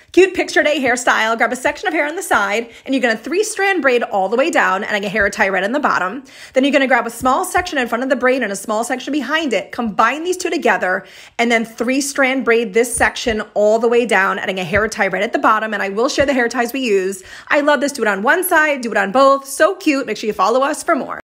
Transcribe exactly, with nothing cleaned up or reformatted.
Cute picture day hairstyle. Grab a section of hair on the side and you're going to three strand braid all the way down and a hair tie right in the bottom. Then you're going to grab a small section in front of the braid and a small section behind it. Combine these two together and then three strand braid this section all the way down, adding a hair tie right at the bottom. And I will share the hair ties we use. I love this. Do it on one side, do it on both. So cute. Make sure you follow us for more.